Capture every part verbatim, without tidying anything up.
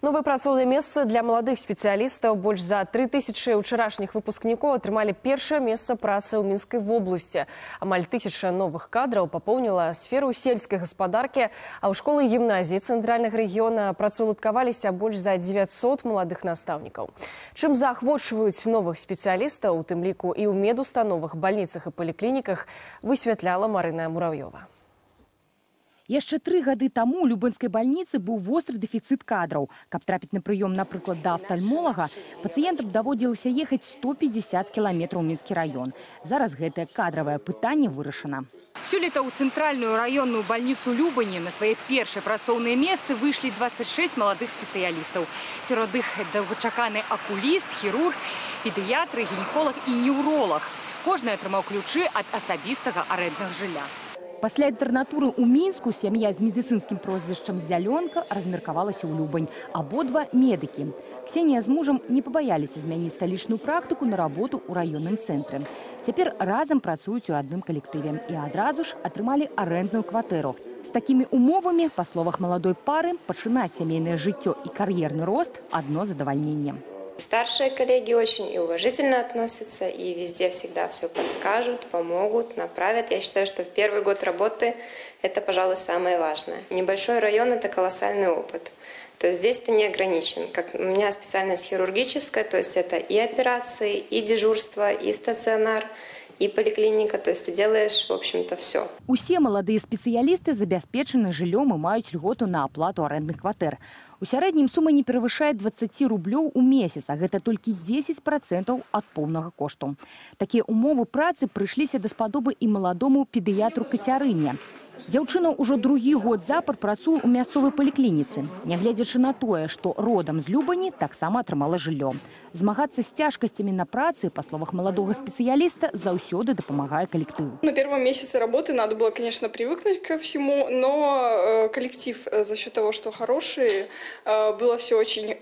Новые працоўныя месцы для молодых специалистов. Больше за три тысячи вчерашних выпускников отрымали первое место працы в Минской области. Амаль тысяча новых кадров пополнила сферу сельской господарки, а у школы и гимназии центральных региона працаўладкаваліся больше за девятьсот молодых наставников. Чем заахвочваюць новых специалистов, у тым ліку и у медустановах, больницах и поликлиниках, высвятляла Марина Муравьева. Яшчэ тры гады таму у Любэнскай бальніцы быў востры дэфіцыт кадраў. Каб трапіць на прыём, напрыклад, да афтальмолага, пацыентам даводзілася ехаць сто пятьдесят кіламетраў у Мінскі раён. Зараз гэтае кадравае пытанне вырашана. Сёлета ў цэнтральную раённую бальніцу Любані на свае першыя працоўныя месцы выйшлі двадцать шесть маладых спецыялістаў. Сярод іх доўгачаканы акуліст, хірург, педыятр, гінеколог і неўролог. Кожны атрымаў ключы ад асабістага арэнднага жылля. Пасля інтэрнатуры ў Мінску сям'я з медыцынскім прозвішчам Зялёнка размеркавалася ў Любань. Абодва медыкі. Ксенія з мужам не пабаяліся змяніць сталічную практыку на работу ў раённым цэнтры. Цяпер разам працуюць у адным калектыве і адразу ж атрымалі арэндную кватэру. З такімі умовамі, па словах маладой пары, пачынаць сямейнае жыццё і кар'ерны рост – адно задавальненне. Старшие коллеги очень и уважительно относятся, и везде всегда все подскажут, помогут, направят. Я считаю, что в первый год работы это, пожалуй, самое важное. Небольшой район – это колоссальный опыт. То есть здесь ты не ограничен. Как у меня специальность хирургическая, то есть это и операции, и дежурство, и стационар, и поликлиника, то есть ты делаешь, в общем-то, все. Усе молодые специалисты забяспечаны жыллём и маюць льготу на оплату арендных кватэр. У сярэднім сума не перавышае двадцать рублёў у месяц, а гэта толькі дзесяць процентаў ад поўнага кошту. Такія умовы працы прыйшліся даспадобы і маладому педыятру Кацярыне. Дзяўчына ўжо другі год запар працуе ў мясцовай паліклініцы. Нягледзячы на тое, што родам з Любані, таксама атрымала жыллё. Змагацца з цяжкасцямі на працы, по словах молодого специалиста, заўсёды дапамагае коллектив. На первом месяце работы надо было, конечно, привыкнуть ко всему, но коллектив за счет того, что хороший, было все очень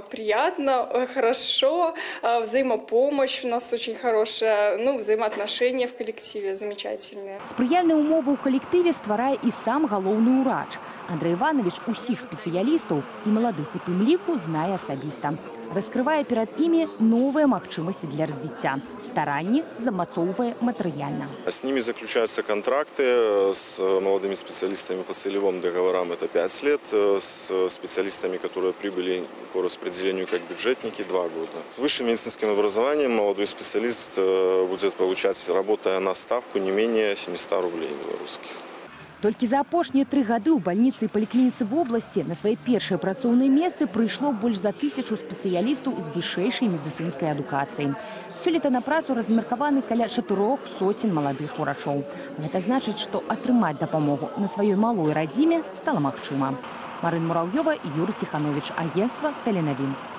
приятно, хорошо, взаимопомощь у нас очень хорошая, ну, взаимоотношения в коллективе замечательные. Спрыяльныя умовы ў калектыве стварае і сам галоўны ўрач. Андрей Иванович усіх спецыялістаў і маладых у тым ліку знае асабіста. Раскрывае перад імі новыя магчымасці для развіцця. Старанні замацоўвае матэрыяльна. С ними заключаются контракты с молодыми специалистами по целевым договорам. Это пять лет. С специалистами, которые прибыли по распределению как бюджетники, два года. С высшим медицинским образованием молодой специалист будет получать, работая на ставку, не менее семисот рублей белорусских. Толькі за апошнія тры гады ў бальніцы і паліклініцы в обласці на свае першыя працоўныя месцы прыйшло больш за тысячу спецыялістаў з вышэйшай медыцынскай адукацыяй. Сёлета на працу размеркаваны каля чатырох соцень маладых урачоў. Гэта значыць, што атрымаць дапамогу на сваёй малой радзіме стала магчыма. Марына Муравьева, Юрий Тиханович, агентство «Теленовин».